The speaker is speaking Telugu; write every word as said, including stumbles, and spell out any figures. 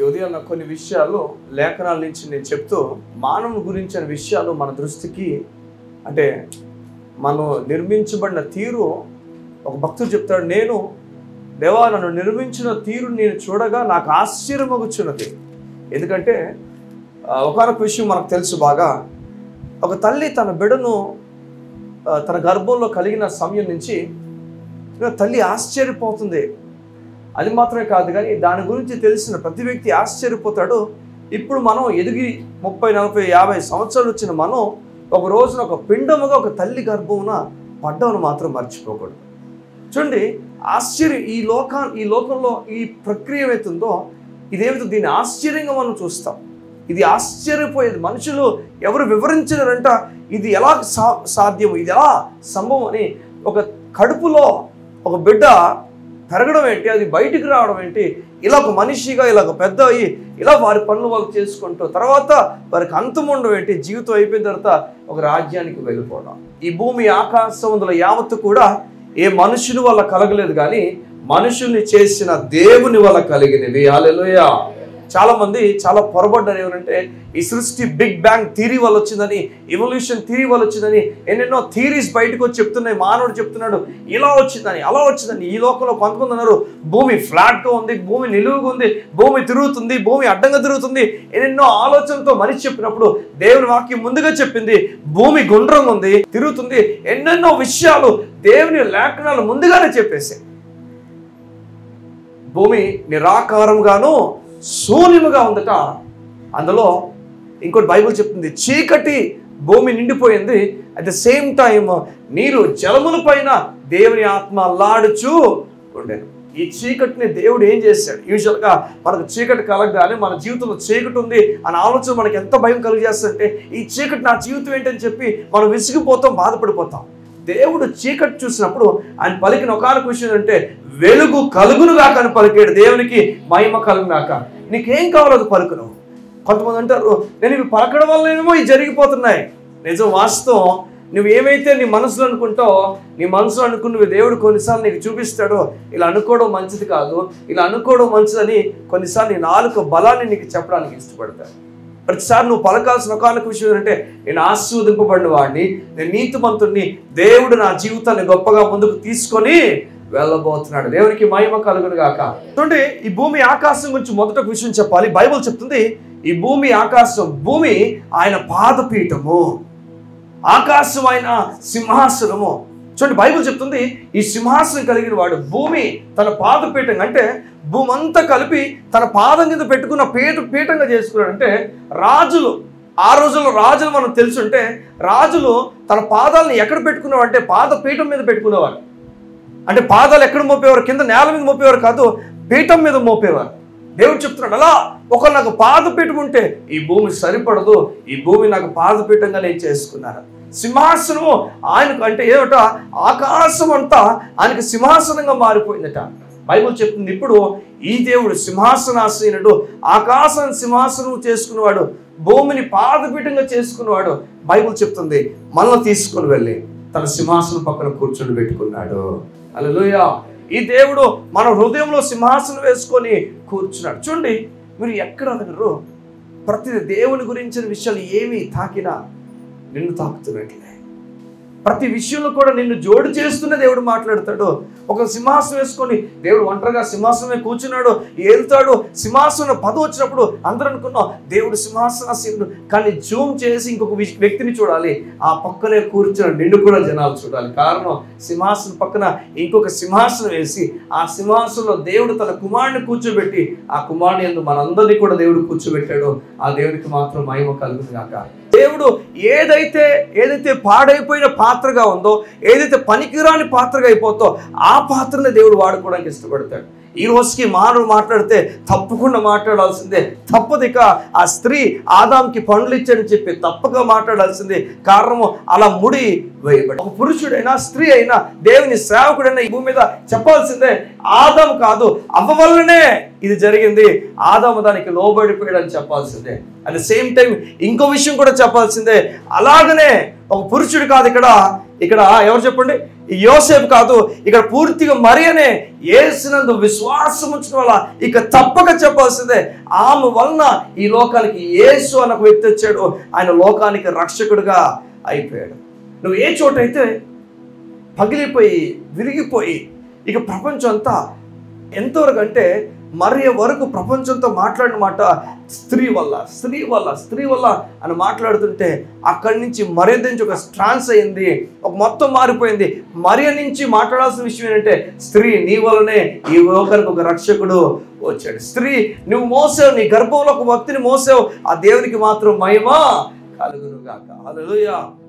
ఉదయం కొన్ని విషయాలు లేఖనాల నుంచి నేను చెప్తూ మానవుని గురించిన విషయాలు మన దృష్టికి అంటే మనం నిర్మించబడిన తీరు ఒక భక్తుడు చెప్తాడు, నేను దేవా నన్ను నిర్మించిన తీరు నేను చూడగా నాకు ఆశ్చర్యమగుచున్నది. ఎందుకంటే ఒకనొక విషయం మనకు తెలుసు బాగా, ఒక తల్లి తన బిడ్డను తన గర్భంలో కలిగిన సమయం నుంచి తల్లి ఆశ్చర్యపోతుంది. అది మాత్రమే కాదు కానీ దాని గురించి తెలిసిన ప్రతి వ్యక్తి ఆశ్చర్యపోతాడు. ఇప్పుడు మనం ఎదిగి ముప్పై నలభై యాభై సంవత్సరాలు వచ్చిన మనం ఒక రోజున ఒక పిండముగా ఒక తల్లి గర్భమున పడ్డవను మాత్రం మర్చిపోకూడదు. చూడండి, ఆశ్చర్యం ఈ లోకా ఈ లోకంలో ఈ ప్రక్రియ ఏమవుతుందో ఇదేమిటో దీన్ని ఆశ్చర్యంగా మనం చూస్తాం. ఇది ఆశ్చర్యపోయేది. మనుషులు ఎవరు వివరించలేరంట ఇది ఎలా సా సాధ్యము ఇది ఎలా సంభవం అని. ఒక కడుపులో ఒక బిడ్డ పెరగడం ఏంటి, అది బయటికి రావడం ఏంటి, ఇలా ఒక మనిషిగా ఇలా ఒక పెద్ద అయ్యి ఇలా వారి పనులు వాళ్ళు చేసుకుంటూ తర్వాత వారికి అంతం ఉండడం ఏంటి, జీవితం అయిపోయిన తర్వాత ఒక రాజ్యానికి వెళ్ళిపోవడం. ఈ భూమి ఆకాశముల యావత్తు కూడా ఏ మనుషుని వల్ల కలగలేదు కానీ మనుషుల్ని చేసిన దేవుని వల్ల కలిగినవి. హల్లెలూయా. చాలా మంది చాలా పొరపడ్డారు. ఏమంటే ఈ సృష్టి బిగ్ బ్యాంగ్ థియరీ వల్ల వచ్చిందని, ఎవల్యూషన్ థియరీ వల్ల వచ్చిందని ఎన్నెన్నో థియరీస్ బయటకు వచ్చి చెప్తున్నాయి. మానవుడు చెప్తున్నాడు ఇలా వచ్చిందని అలా వచ్చిందని. ఈ లోకంలో కొంతమంది ఉన్నారు భూమి ఫ్లాట్గా ఉంది, భూమి నిలువుగా ఉంది, భూమి తిరుగుతుంది, భూమి అడ్డంగా తిరుగుతుంది. ఎన్నెన్నో ఆలోచనతో మనిషి చెప్పినప్పుడు దేవుని వాక్యం ముందుగా చెప్పింది భూమి గుండ్రంగా ఉంది, తిరుగుతుంది. ఎన్నెన్నో విషయాలు దేవుని లేఖనాలు ముందుగానే చెప్పేసి భూమి నిరాకారంగాను శూన్యముగా ఉందట. అందులో ఇంకోటి బైబిల్ చెప్తుంది చీకటి భూమి నిండిపోయింది. అట్ ద సేమ్ టైం నీరు జలముల పైన దేవుని ఆత్మ అల్లాడుచూ ఉండేది. ఈ చీకటిని దేవుడు ఏం చేశాడు? యూజువల్గా మనకు చీకటి కలగగానే మన జీవితంలో చీకటి ఉంది అనే ఆలోచన మనకి ఎంత భయం కలిగేస్తుంటే ఈ చీకటి నా జీవితం ఏంటని చెప్పి మనం విసిగిపోతాం, బాధపడిపోతాం. దేవుడు చీకటి చూసినప్పుడు ఆయన పలికిన ఒకనొక విషయం అంటే వెలుగు కలుగునుగా కానీ పలికాడు. దేవునికి మహిమ కలుగునాక. నీకేం కావాలో అది పలుకును. కొంతమంది అంటారు నేను ఇవి పలకడం వల్లనేమో ఇవి జరిగిపోతున్నాయి. నిజం వాస్తవం. నువ్వు ఏమైతే నీ మనసులో అనుకుంటావో నీ మనసులో అనుకున్నవి దేవుడు కొన్నిసార్లు నీకు చూపిస్తాడో ఇలా అనుకోవడం మంచిది కాదు, ఇలా అనుకోవడం మంచిదని కొన్నిసార్లు నీ నాలుక బలాన్ని నీకు చెప్పడానికి ఇష్టపడతాడు. ప్రతిసారి నువ్వు పలకాల్సిన ఒకనొక విషయం అంటే నేను ఆశీర్వదింపబడిన వాడిని, నేను నీతిమంతుడిని, దేవుడు నా జీవితాన్ని గొప్పగా ముందుకు తీసుకొని వెళ్ళబోతున్నాడు. దేవునికి మహిమ కలుగును గాక. చూడండి, ఈ భూమి ఆకాశం గురించి మొదట విషయం చెప్పాలి. బైబిల్ చెప్తుంది ఈ భూమి ఆకాశం, భూమి ఆయన పాదపీఠము, ఆకాశం ఆయన సింహాసనము. చూడండి, బైబిల్ చెప్తుంది ఈ సింహాసనం కలిగిన వాడు భూమి తన పాదపీఠం అంటే భూమి అంతా కలిపి తన పాదం కింద పెట్టుకున్న పీఠ పీఠంగా చేసుకున్నాడు. అంటే రాజులు ఆ రోజుల్లో రాజులు మనం తెలుసుంటే రాజులు తన పాదాలను ఎక్కడ పెట్టుకునేవారు అంటే పాదపీఠం మీద పెట్టుకునేవారు. అంటే పాదాలు ఎక్కడ మోపేవారు? కింద నేల మీద మోపేవారు కాదు, పీఠం మీద మోపేవారు. దేవుడు చెప్తున్నాడు అలా ఒక నాకు పాదపీఠం ఉంటే ఈ భూమి సరిపడదు, ఈ భూమి నాకు పాదపీఠంగా నేను చేసుకున్నాను. సింహాసనము ఆయనకు అంటే ఏమిట ఆకాశం అంతా ఆయనకు సింహాసనంగా మారిపోయిందట. బైబిల్ చెప్తుంది ఇప్పుడు ఈ దేవుడు సింహాసనాసీనుడు, ఆకాశం సింహాసనం చేసుకున్నవాడు, భూమిని పాదపీఠంగా చేసుకున్నవాడు. బైబిల్ చెప్తుంది మనల్ని తీసుకుని వెళ్ళి తన సింహాసనం పక్కన కూర్చొని పెట్టుకున్నాడు. హల్లెలూయా. ఈ దేవుడు మన హృదయంలో సింహాసనం వేసుకొని కూర్చున్నాడు. చూడండి, మీరు ఎక్కడ అడగరు, ప్రతి దేవుని గురించిన విషయాలు ఏమి తాకినా నిన్ను తాకుతున్నట్లే. ప్రతి విషయంలో కూడా నిన్ను జోడు చేస్తూనే దేవుడు మాట్లాడతాడు. ఒక సింహాసనం వేసుకొని దేవుడు ఒంటరిగా సింహాసనమే కూర్చున్నాడు, ఏళ్తాడు. సింహాసనం పదవి వచ్చినప్పుడు అందరూ అనుకున్నాం దేవుడు సింహాసనాసీనుడు, కానీ జూమ్ చేసి ఇంకొక వ్యక్తిని చూడాలి, ఆ పక్కనే కూర్చున్న నిన్ను కూడా జనాలు చూడాలి. కారణం సింహాసనం పక్కన ఇంకొక సింహాసనం వేసి ఆ సింహాసనంలో దేవుడు తన కుమారుని కూర్చోబెట్టి ఆ కుమారుని యందు మనందరినీ కూడా దేవుడు కూర్చోబెట్టాడు. ఆ దేవుడికి మాత్రం మహిమ కలుగును గాక. దేవుడు ఏదైతే ఏదైతే పాడైపోయిన పాత్రగా ఉందో, ఏదైతే పనికిరాని పాత్రగా అయిపోతో ఆ పాత్రని దేవుడు వాడుకోవడానికి ఇష్టపడతాడు. ఈ రోజుకి మానవుడు మాట్లాడితే తప్పకుండా మాట్లాడాల్సిందే, తప్పదు. ఇక ఆ స్త్రీ ఆదాంకి పండ్లు ఇచ్చని చెప్పి తప్పగా మాట్లాడాల్సిందే. కారణము అలా ముడి వేయబడి ఒక పురుషుడైనా స్త్రీ అయినా దేవుని సేవకుడైనా ఈ భూమి మీద చెప్పాల్సిందే ఆదాం కాదు అవ్వ వల్లనే ఇది జరిగింది, ఆదాము దానికి లోబడిపోయాడని చెప్పాల్సిందే. అట్ ద సేమ్ టైం ఇంకో విషయం కూడా చెప్పాల్సిందే. అలాగనే ఒక పురుషుడు కాదు ఇక్కడ ఇక్కడ ఎవరు చెప్పండి? యోసేపు కాదు, ఇక్కడ పూర్తిగా మరియనే యేసునందు విశ్వాసం ఉంచడం వల్ల ఇక తప్పక చెప్పాల్సిందే. ఆమె వలన ఈ లోకానికి యేసు అన్న ఒక వ్యక్తి వచ్చాడు. ఆయన లోకానికి రక్షకుడుగా అయిపోయాడు. నువ్వు ఏ చోటైతే పగిలిపోయి విరిగిపోయి ఇక ప్రపంచం అంతా ఎంతవరకు అంటే మరియ వరకు ప్రపంచంతో మాట్లాడిన మాట స్త్రీ వల్ల స్త్రీ వల్ల స్త్రీ వల్ల అని మాట్లాడుతుంటే అక్కడి నుంచి మరియ నుంచి ఒక ట్రాన్స్ అయింది, ఒక మొత్తం మారిపోయింది. మరియ నుంచి మాట్లాడాల్సిన విషయం ఏంటంటే స్త్రీ నీ వల్లనే ఈ లోకానికి ఒక రక్షకుడు వచ్చాడు. స్త్రీ నువ్వు మోసావు, నీ గర్భంలో ఒక భక్తిని మోసావు, ఆ దేవునికి మాత్రం మహిమ కలుగును గాక. హల్లెలూయా.